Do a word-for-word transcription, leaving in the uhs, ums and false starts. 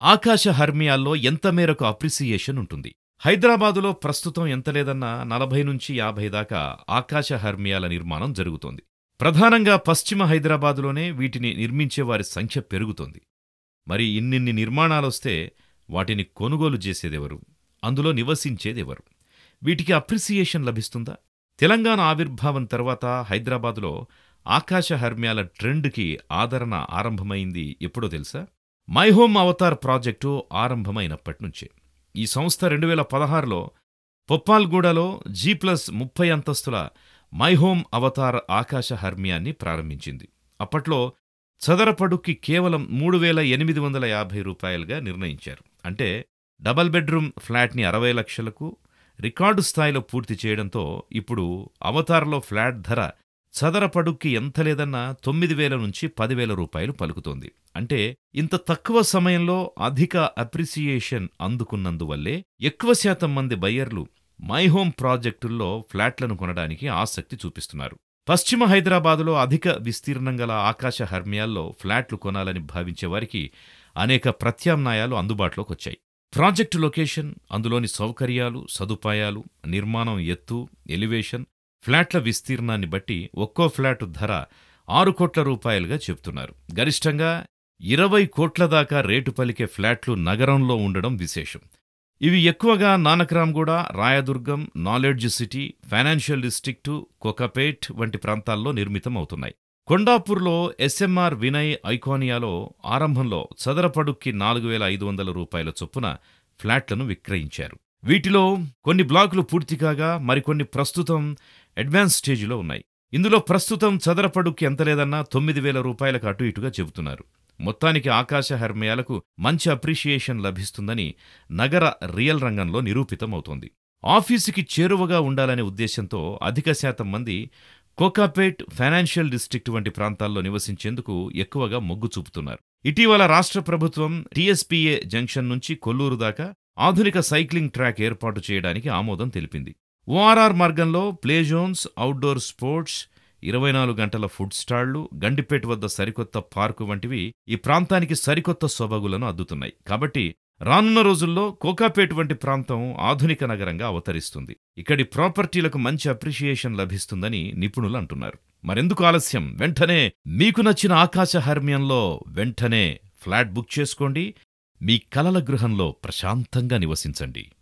ఆకాశ హర్మియాల్లో ఎంత మేరకు అప్రిసియేషన్ ఉంటుంది? హైదరాబాదులో ప్రస్తుతం ఎంత లేదన్నా నలభై నుంచి యాభై దాకా ఆకాశ హర్మియాల నిర్మాణం జరుగుతోంది. ప్రధానంగా పశ్చిమ హైదరాబాదులోనే వీటిని నిర్మించేవారి సంఖ్య పెరుగుతోంది. మరి ఇన్నిన్ని నిర్మాణాలొస్తే వాటిని కొనుగోలు చేసేదెవరు? అందులో నివసించేదెవరు? వీటికి అప్రిసియేషన్ లభిస్తుందా? తెలంగాణ ఆవిర్భావం తర్వాత హైదరాబాదులో ఆకాశ హర్మ్యాల ట్రెండ్కి ఆదరణ ఆరంభమైంది ఎప్పుడో తెలుసా? మై హోమ్ అవతార్ ప్రాజెక్టు ఆరంభమైనప్పట్నుంచే. ఈ సంస్థ రెండు వేల పదహారులో పొప్పాల్గూడలో జీ ప్లస్ ముప్పై అంతస్తుల మై హోమ్ అవతార్ ఆకాశ హర్మ్యాన్ని ప్రారంభించింది. అప్పట్లో చదరపడుక్కి కేవలం మూడు వేల ఎనిమిది వందల యాభై రూపాయలుగా నిర్ణయించారు. అంటే డబల్ బెడ్రూమ్ ఫ్లాట్ని అరవై లక్షలకు రికార్డు స్థాయిలో పూర్తి చేయడంతో ఇప్పుడు అవతార్లో ఫ్లాట్ ధర చదరపడుక్కి ఎంత లేదన్నా తొమ్మిది వేల నుంచి పదివేల రూపాయలు పలుకుతోంది. అంటే ఇంత తక్కువ సమయంలో అధిక అప్రిసియేషన్ అందుకున్నందువల్లే ఎక్కువ శాతం మంది బయ్యర్లు మై హోమ్ ప్రాజెక్టుల్లో ఫ్లాట్లను కొనడానికి ఆసక్తి చూపిస్తున్నారు. పశ్చిమ హైదరాబాదులో అధిక విస్తీర్ణం గల ఆకాశ హర్మ్యాల్లో ఫ్లాట్లు కొనాలని భావించేవారికి అనేక ప్రత్యామ్నాయాలు అందుబాటులోకొచ్చాయి. ప్రాజెక్టు లొకేషన్, అందులోని సౌకర్యాలు, సదుపాయాలు, నిర్మాణం ఎత్తు, ఎలివేషన్, ఫ్లాట్ల విస్తీర్ణాన్ని బట్టి ఒక్కో ఫ్లాటు ధర ఆరు కోట్ల రూపాయలుగా చెబుతున్నారు. గరిష్టంగా ఇరవై కోట్ల దాకా రేటు పలికే ఫ్లాట్లు నగరంలో ఉండడం విశేషం. ఇవి ఎక్కువగా Nanakramguda, Rayadurgam, knowledge city, financial district, Kokapet వంటి ప్రాంతాల్లో నిర్మితమవుతున్నాయి. కొండాపూర్లో ఎస్ఎంఆర్ వినయ్ ఐకానియాలో ఆరంభంలో చదరపడుక్కి నాలుగు వేల ఐదు వందల రూపాయల చొప్పున ఫ్లాట్లను విక్రయించారు. వీటిలో కొన్ని బ్లాకులు పూర్తి కాగా మరికొన్ని ప్రస్తుతం అడ్వాన్స్ స్టేజిలో ఉన్నాయి. ఇందులో ప్రస్తుతం చదరపడుక్కి ఎంత లేదన్నా తొమ్మిది వేల రూపాయలకు అటు ఇటుగా చెబుతున్నారు. మొత్తానికి ఆకాశ హర్మ్యాలకు మంచి అప్రిషియేషన్ లభిస్తుందని నగర రియల్ రంగంలో నిరూపితమవుతోంది. ఆఫీసుకి చేరువగా ఉండాలనే ఉద్దేశంతో అధిక శాతం మంది కోకాపేట్, ఫైనాన్షియల్ డిస్ట్రిక్ట్ వంటి ప్రాంతాల్లో నివసించేందుకు ఎక్కువగా మొగ్గు చూపుతున్నారు. ఇటీవల రాష్ట్ర ప్రభుత్వం టీఎస్పీఏ జంక్షన్ నుంచి కొల్లూరు దాకా ఆధునిక సైక్లింగ్ ట్రాక్ ఏర్పాటు చేయడానికి ఆమోదం తెలిపింది. ఓఆర్ఆర్ మార్గంలో ప్లే జోన్స్, అవుట్డోర్ స్పోర్ట్స్, ఇరవై నాలుగు గంటల ఫుడ్ స్టాళ్లు, గండిపేట వద్ద సరికొత్త పార్కు వంటివి ఈ ప్రాంతానికి సరికొత్త సొబగులను అద్దుతున్నాయి. కాబట్టి రానున్న రోజుల్లో కోకాపేట్ వంటి ప్రాంతం ఆధునిక నగరంగా అవతరిస్తుంది. ఇక్కడి ప్రాపర్టీలకు మంచి అప్రిషియేషన్ లభిస్తుందని నిపుణులు అంటున్నారు. మరెందుకు ఆలస్యం? వెంటనే మీకు నచ్చిన ఆకాశ హర్మ్యంలో వెంటనే ఫ్లాట్ బుక్ చేసుకోండి. మీ కలల గృహంలో ప్రశాంతంగా నివసించండి.